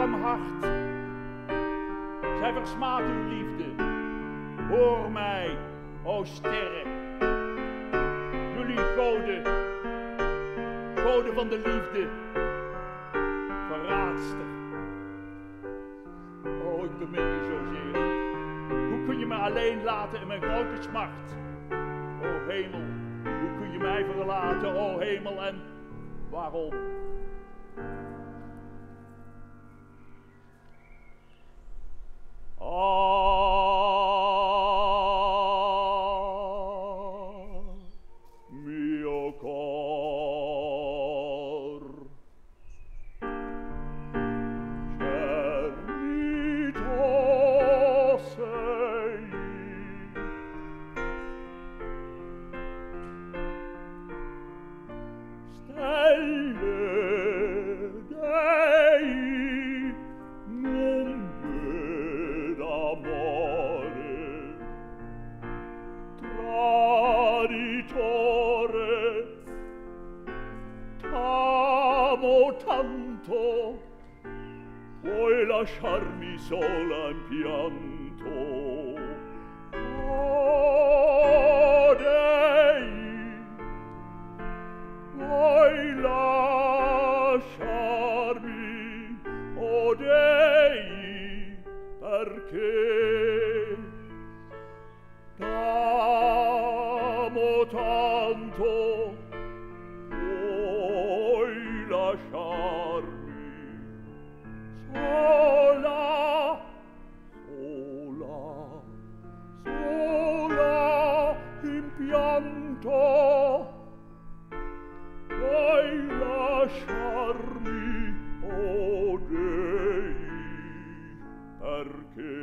arm hart. Zij versmaadt uw liefde. Hoor mij, o sterren. Jullie goden, goden van de liefde. Verraadster. O, ik bemin je zozeer. Hoe kun je me alleen laten in mijn grote smart? O hemel, hoe kun je mij verlaten, o hemel, en waarom? Mio Cor, cernito sei, stelle dei nome d'amore, traditore, t'amo tanto, puoi lasciarmi sola in pianto. Oh, Dei, puoi lasciarmi, oh Dei, perché t'amo tanto, puoi lasciarmi sola, sola, sola in pianto. Puoi lasciarmi, oh Dei, perché?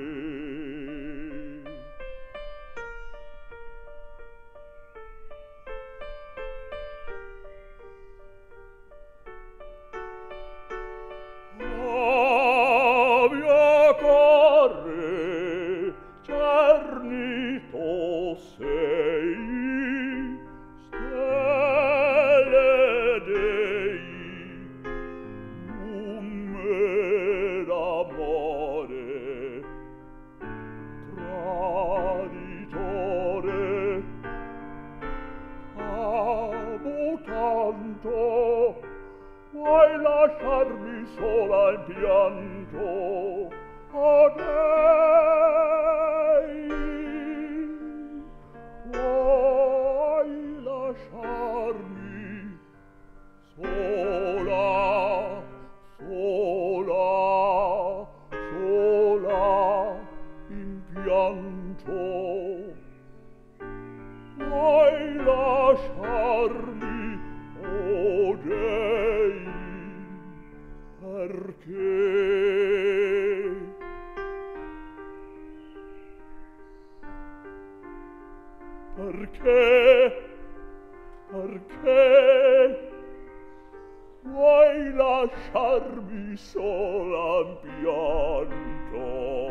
Oh, mio Core, cernito sei, stelle dei nome d'amore, traditore, t'amo tanto, vuoi lasciarmi sola in pianto, oh Dei, vuoi lasciarmi sola, sola, sola in pianto, vuoi lasciarmi, oh Dei, perché? Perché? Perché? Vuoi lasciarmi sola in pianto?